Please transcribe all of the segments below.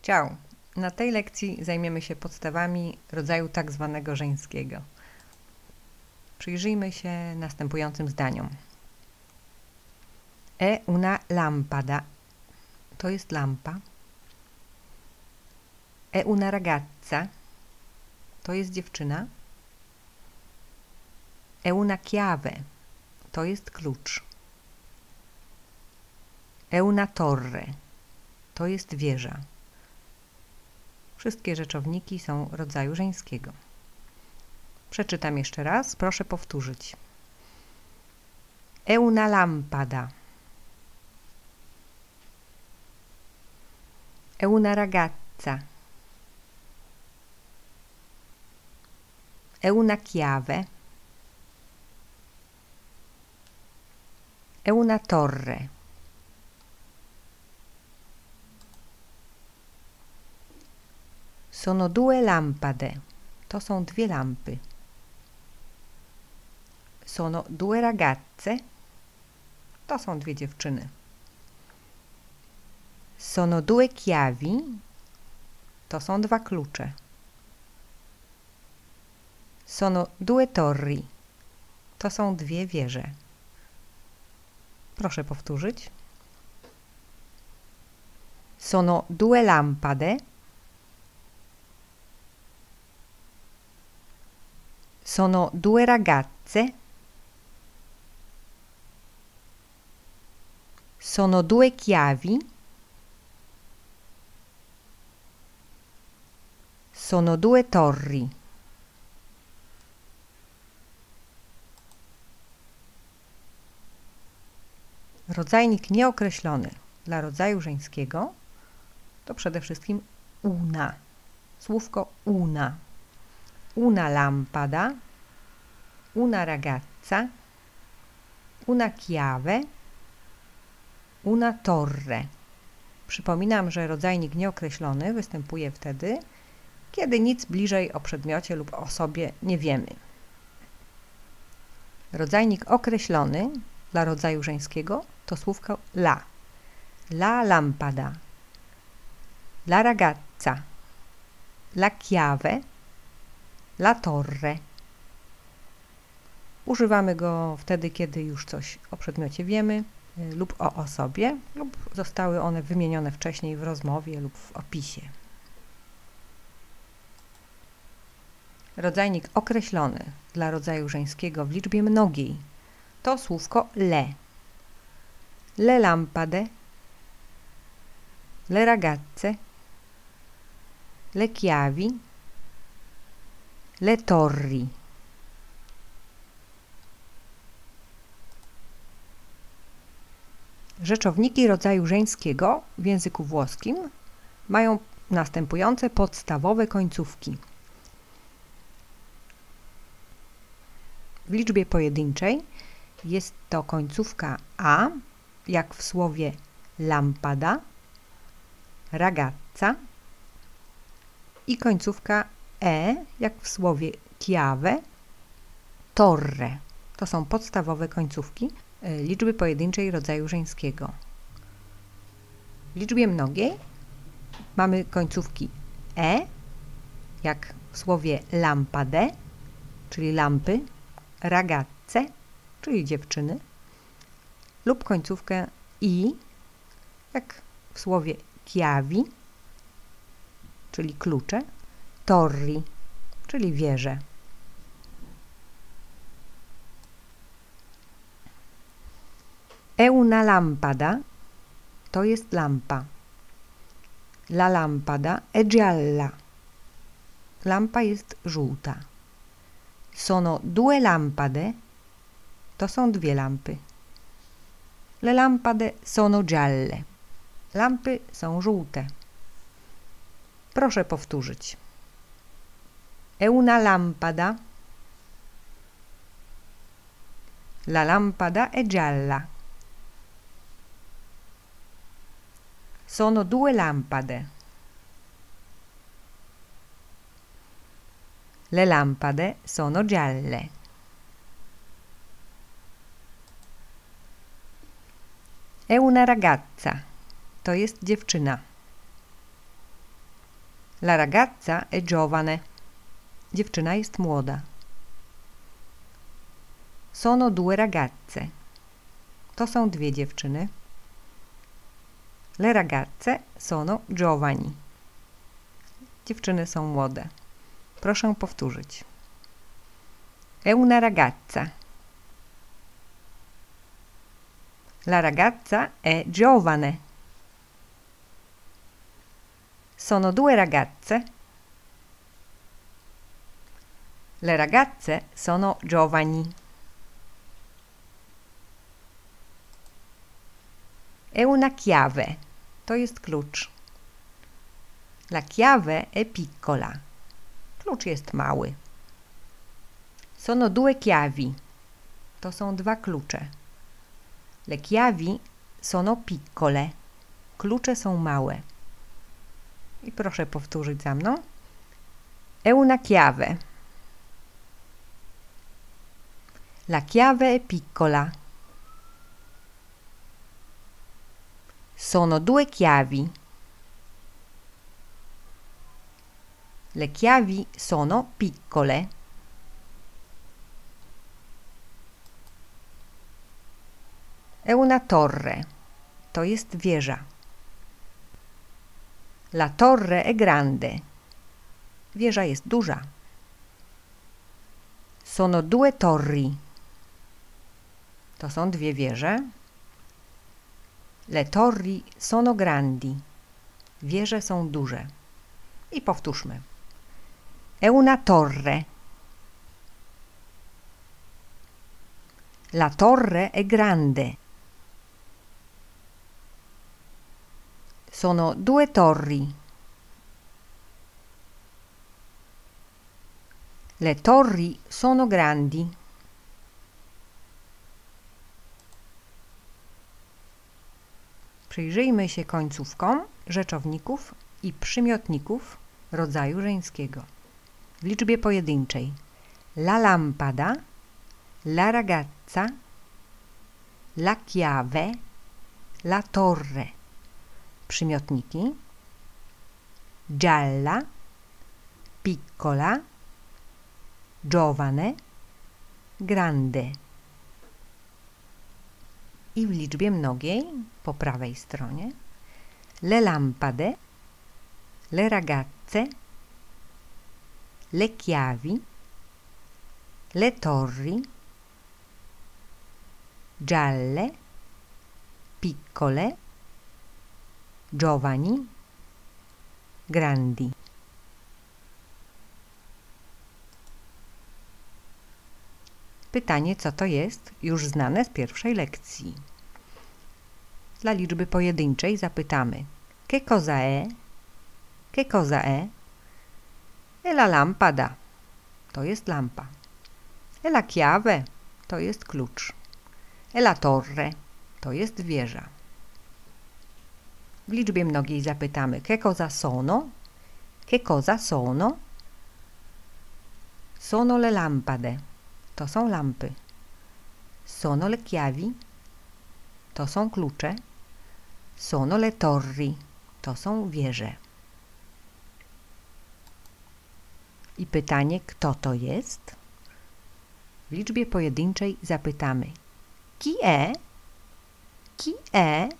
Ciao! Na tej lekcji zajmiemy się podstawami rodzaju tak zwanego żeńskiego. Przyjrzyjmy się następującym zdaniom. È una lampada. To jest lampa. È una ragazza. To jest dziewczyna. È una chiave. To jest klucz. È una torre. To jest wieża. Wszystkie rzeczowniki są rodzaju żeńskiego. Przeczytam jeszcze raz, proszę powtórzyć. È una lampada. È una ragazza. È una chiave. È una torre. Sono due lampade. To są dwie lampy. Sono due ragazze. To są dwie dziewczyny. Sono due chiavi. To są dwa klucze. Sono due torri. To są dwie wieże. Proszę powtórzyć. Sono due lampade. Sono due ragazze. Sono due chiavi. Sono due torri. Rodzajnik nieokreślony dla rodzaju żeńskiego to przede wszystkim una. Słówko una. Una lampada, una ragazza, una chiave, una torre. Przypominam, że rodzajnik nieokreślony występuje wtedy, kiedy nic bliżej o przedmiocie lub osobie nie wiemy. Rodzajnik określony dla rodzaju żeńskiego to słówko la. La lampada, la ragazza, la chiave, la torre. Używamy go wtedy, kiedy już coś o przedmiocie wiemy lub o osobie, lub zostały one wymienione wcześniej w rozmowie lub w opisie. Rodzajnik określony dla rodzaju żeńskiego w liczbie mnogiej to słówko le. Le lampade, le ragazze, le chiavi, le torri. Rzeczowniki rodzaju żeńskiego w języku włoskim mają następujące podstawowe końcówki. W liczbie pojedynczej jest to końcówka a, jak w słowie lampada, ragazza, i końcówka e, jak w słowie chiave, torre. To są podstawowe końcówki liczby pojedynczej rodzaju żeńskiego. W liczbie mnogiej mamy końcówki e, jak w słowie lampade, czyli lampy, ragazze, czyli dziewczyny, lub końcówkę i, jak w słowie chiavi, czyli klucze, torri, czyli wieże. È una lampada, to jest lampa. La lampada è gialla. Lampa jest żółta. Sono due lampade, to są dwie lampy. Le lampade sono gialle. Lampy są żółte. Proszę powtórzyć. È una lampada. La lampada è gialla. Sono due lampade. Le lampade sono gialle. È una ragazza. To jest dziewczyna. La ragazza è giovane. Dziewczyna jest młoda. Sono due ragazze. To są dwie dziewczyny. Le ragazze sono giovani. Dziewczyny są młode. Proszę powtórzyć. È una ragazza. La ragazza è giovane. Sono due ragazze. Le ragazze sono giovani. È una chiave. To jest klucz. La chiave è piccola. Klucz jest mały. Sono due chiavi. To są dwa klucze. Le chiavi sono piccole. Klucze są małe. I proszę powtórzyć za mną. È una chiave. La chiave è piccola. Sono due chiavi. Le chiavi sono piccole. È una torre. To jest wieża. La torre è grande. Wieża jest duża. Sono due torri. To są dwie wieże. Le torri sono grandi. Wieże są duże. I powtórzmy. È una torre. La torre è grande. Sono due torri. Le torri sono grandi. Przyjrzyjmy się końcówkom rzeczowników i przymiotników rodzaju żeńskiego. W liczbie pojedynczej. La lampada, la ragazza, la chiave, la torre. Przymiotniki. Gialla, piccola, giovane, grande. I w liczbie mnogiej po prawej stronie. Le lampade, le ragazze, le chiavi, le torri, gialle, piccole, giovani, grandi. Pytanie, co to jest, już znane z pierwszej lekcji. Dla liczby pojedynczej zapytamy: Che cosa è? Che cosa è? E la lampada. To jest lampa. E la chiave. To jest klucz. E la torre. To jest wieża. W liczbie mnogiej zapytamy: Che cosa sono? Che cosa sono? Sono le lampade. To są lampy. Sono le chiavi. To są klucze. Sono le torri. To są wieże. I pytanie, kto to jest? W liczbie pojedynczej zapytamy: Chi è? Chi è?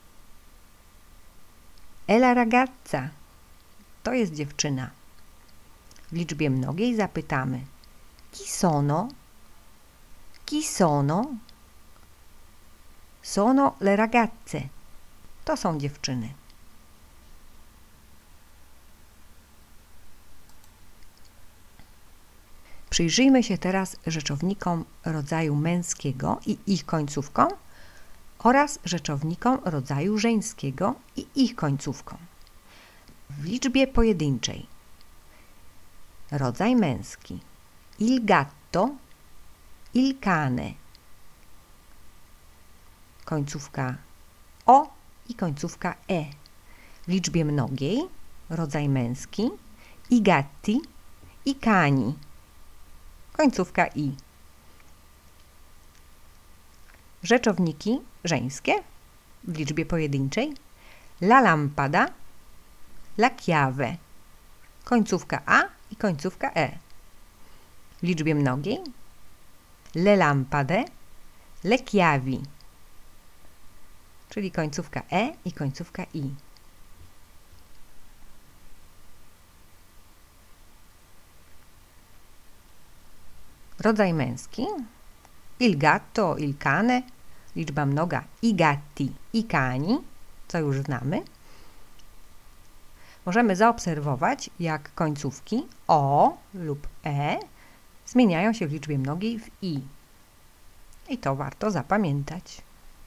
È la ragazza. To jest dziewczyna. W liczbie mnogiej zapytamy: Chi sono? Chi sono? Sono le ragazze. To są dziewczyny. Przyjrzyjmy się teraz rzeczownikom rodzaju męskiego i ich końcówkom oraz rzeczownikom rodzaju żeńskiego i ich końcówkom. W liczbie pojedynczej. Rodzaj męski. Il gatto, il cane. Końcówka o i końcówka e. W liczbie mnogiej. Rodzaj męski. I gatti, i cani. Końcówka i. Rzeczowniki żeńskie w liczbie pojedynczej. La lampada, la chiave. końcówka A i końcówka E. W liczbie mnogiej le lampade, le chiavi, czyli końcówka E i końcówka I. Rodzaj męski il gatto, il cane, liczba mnoga i gatti, i cani, co już znamy. Możemy zaobserwować, jak końcówki O lub E zmieniają się w liczbie mnogiej w I. I to warto zapamiętać.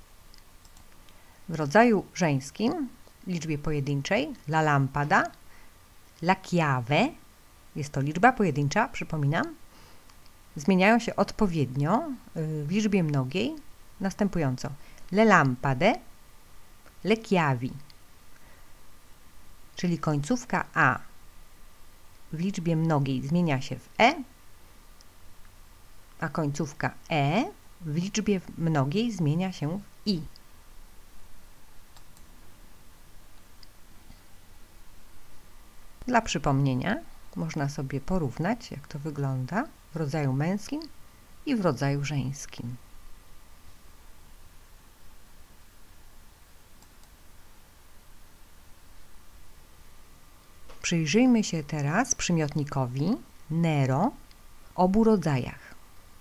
W rodzaju żeńskim, w liczbie pojedynczej, la lampada, la chiave, jest to liczba pojedyncza, przypominam, zmieniają się odpowiednio w liczbie mnogiej następująco. Le lampade, le chiavi, czyli końcówka A w liczbie mnogiej zmienia się w E, a końcówka E w liczbie mnogiej zmienia się w I. Dla przypomnienia można sobie porównać, jak to wygląda w rodzaju męskim i w rodzaju żeńskim. Przyjrzyjmy się teraz przymiotnikowi nero w obu rodzajach.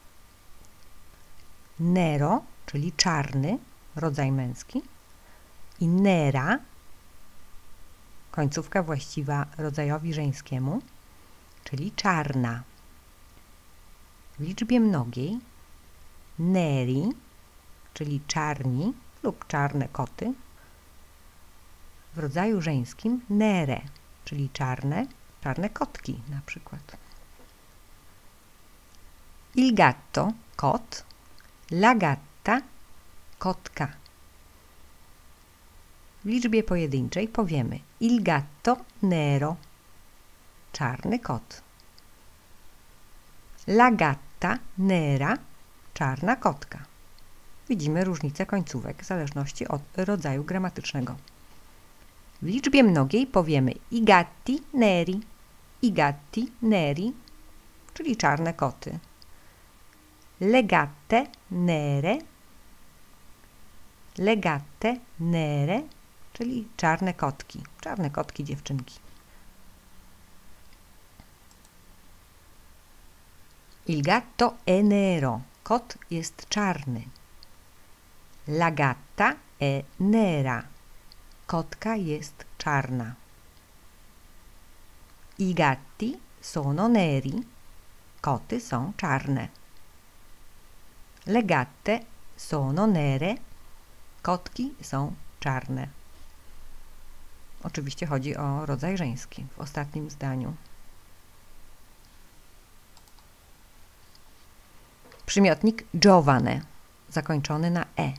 Nero, czyli czarny, rodzaj męski, i nera, końcówka właściwa rodzajowi żeńskiemu, czyli czarna. W liczbie mnogiej neri, czyli czarni lub czarne koty. W rodzaju żeńskim nere, czyli czarne kotki na przykład. Il gatto, kot, la gatta, kotka. W liczbie pojedynczej powiemy il gatto nero, czarny kot. La gatta nera, czarna kotka. Widzimy różnicę końcówek w zależności od rodzaju gramatycznego. W liczbie mnogiej powiemy i gatti neri, czyli czarne koty. Le gatte nere, czyli czarne kotki dziewczynki. Il gatto è nero, kot jest czarny. La gatta è nera, kotka jest czarna. I gatti sono neri, koty są czarne. Le gatte sono nere, kotki są czarne. Oczywiście chodzi o rodzaj żeński w ostatnim zdaniu. Przymiotnik giovane, zakończony na e.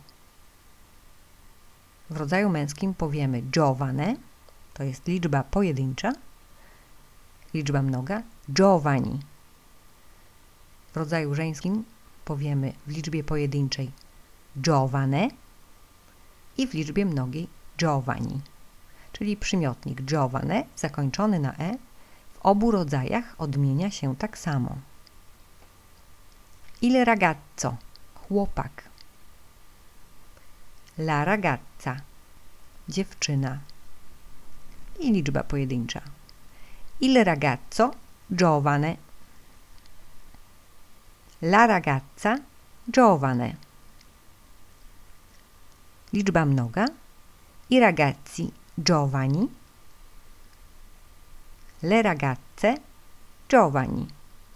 W rodzaju męskim powiemy giovane, to jest liczba pojedyncza, liczba mnoga giovani. W rodzaju żeńskim powiemy w liczbie pojedynczej giovane i w liczbie mnogiej giovani, czyli przymiotnik giovane zakończony na e w obu rodzajach odmienia się tak samo. Il ragazzo, chłopak. La ragazza, dziewczyna. I liczba pojedyncza. Il ragazzo giovane. La ragazza giovane. Liczba mnoga. I ragazzi giovani. Le ragazze giovani.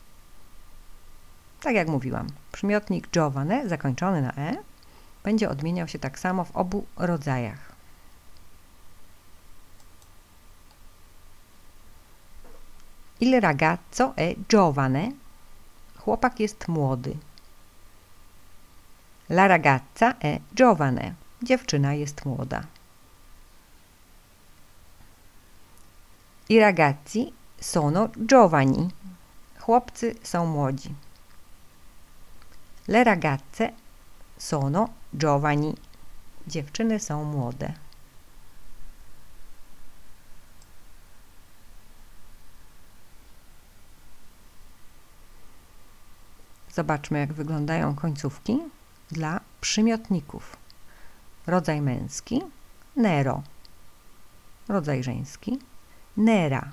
Tak jak mówiłam, przymiotnik giovane zakończony na e będzie odmieniał się tak samo w obu rodzajach. Il ragazzo è giovane. Chłopak jest młody. La ragazza è giovane. Dziewczyna jest młoda. I ragazzi sono giovani. Chłopcy są młodzi. Le ragazze sono giovani. Dziewczyny są młode. zobaczmy, jak wyglądają końcówki dla przymiotników. Rodzaj męski nero, rodzaj żeński nera,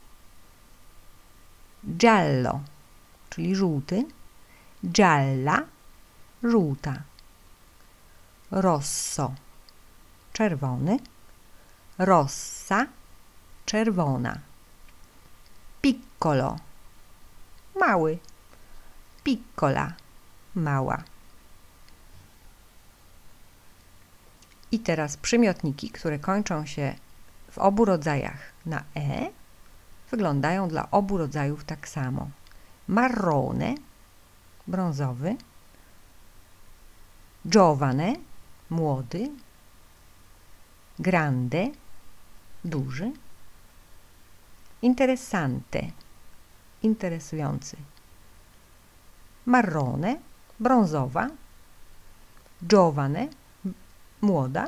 giallo, czyli żółty, gialla, żółta, rosso, czerwony, rossa, czerwona, piccolo, mały, piccola, mała. I teraz przymiotniki, które kończą się w obu rodzajach na e, wyglądają dla obu rodzajów tak samo. Marrone, brązowy, giovane, młody, grande, duży, interessante, interesujący, marrone, brązowa, giovane, młoda,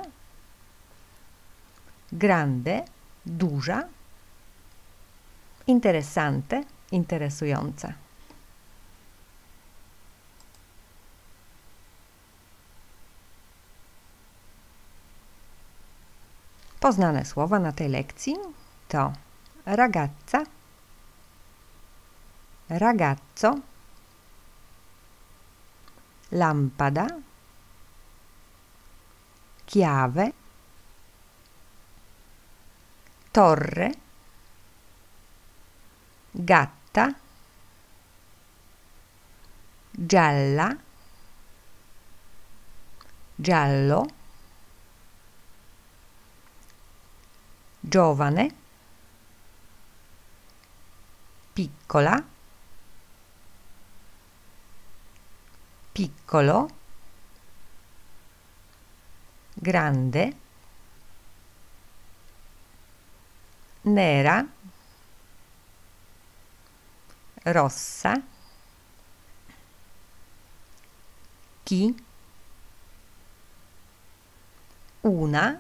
grande, duża, interessante, interesująca. Poznane słowa na tej lekcji to ragazza, ragazzo, lampada, chiave, torre, gatta, gialla, giallo, giovane, piccola, piccolo, grande, nera, rossa, chi, una,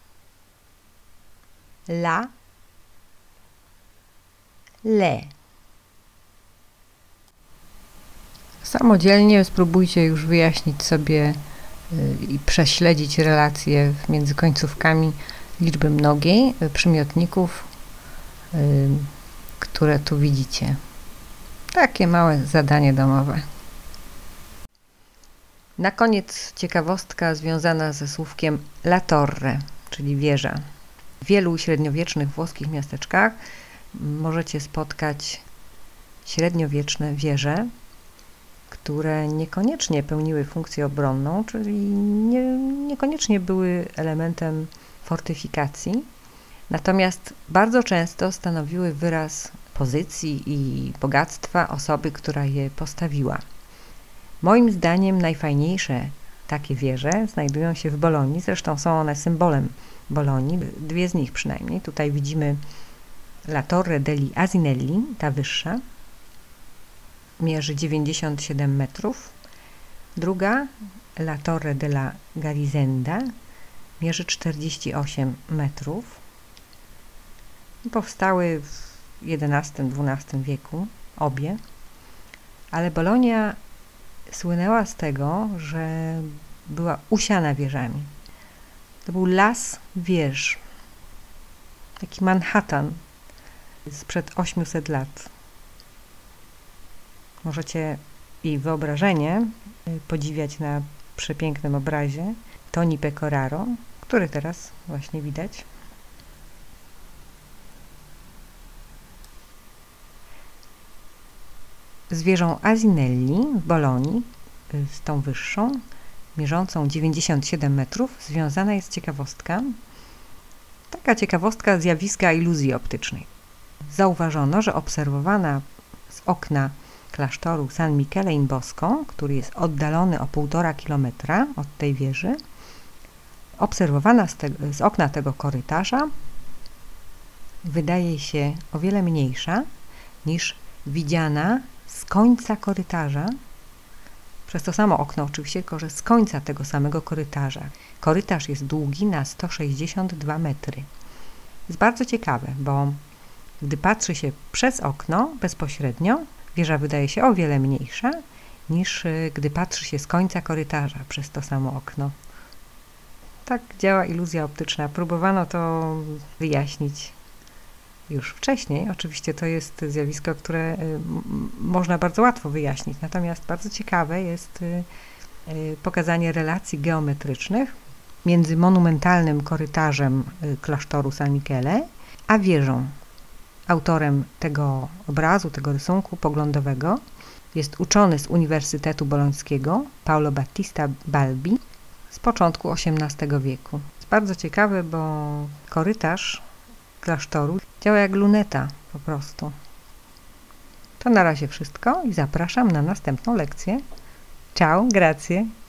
la, le. Samodzielnie spróbujcie już wyjaśnić sobie i prześledzić relacje między końcówkami liczby mnogiej przymiotników, które tu widzicie. Takie małe zadanie domowe. Na koniec ciekawostka związana ze słówkiem la torre, czyli wieża. W wielu średniowiecznych włoskich miasteczkach możecie spotkać średniowieczne wieże, które niekoniecznie pełniły funkcję obronną, czyli niekoniecznie były elementem fortyfikacji, natomiast bardzo często stanowiły wyraz pozycji i bogactwa osoby, która je postawiła. Moim zdaniem najfajniejsze takie wieże znajdują się w Bolonii, zresztą są one symbolem Bolonii, dwie z nich przynajmniej. Tutaj widzimy La Torre degli Asinelli, ta wyższa, mierzy 97 metrów. Druga, La Torre della Garisenda, mierzy 48 metrów. Powstały w XI-XII wieku obie, ale Bolonia słynęła z tego, że była usiana wieżami. To był las wież, taki Manhattan sprzed 800 lat. Możecie jej wyobrażenie podziwiać na przepięknym obrazie Toni Pecoraro, który teraz właśnie widać. Z wieżą Asinelli w Bolonii, z tą wyższą, mierzącą 97 metrów, związana jest ciekawostka. Taka ciekawostka zjawiska iluzji optycznej. Zauważono, że obserwowana z okna klasztoru San Michele in Bosco, który jest oddalony o 1,5 kilometra od tej wieży, obserwowana z okna tego korytarza wydaje się o wiele mniejsza niż widziana z końca korytarza, przez to samo okno oczywiście, tylko że z końca tego samego korytarza. Korytarz jest długi na 162 metry. Jest bardzo ciekawe, bo gdy patrzy się przez okno bezpośrednio, wieża wydaje się o wiele mniejsza niż gdy patrzy się z końca korytarza przez to samo okno. Tak działa iluzja optyczna. Próbowano to wyjaśnić już wcześniej. Oczywiście to jest zjawisko, które można bardzo łatwo wyjaśnić, natomiast bardzo ciekawe jest pokazanie relacji geometrycznych między monumentalnym korytarzem klasztoru San Michele a wieżą. Autorem tego obrazu, tego rysunku poglądowego jest uczony z Uniwersytetu Bolońskiego Paolo Battista Balbi z początku XVIII wieku. Jest bardzo ciekawy, bo korytarz klasztoru działa jak luneta po prostu. To na razie wszystko i zapraszam na następną lekcję. Ciao, grazie.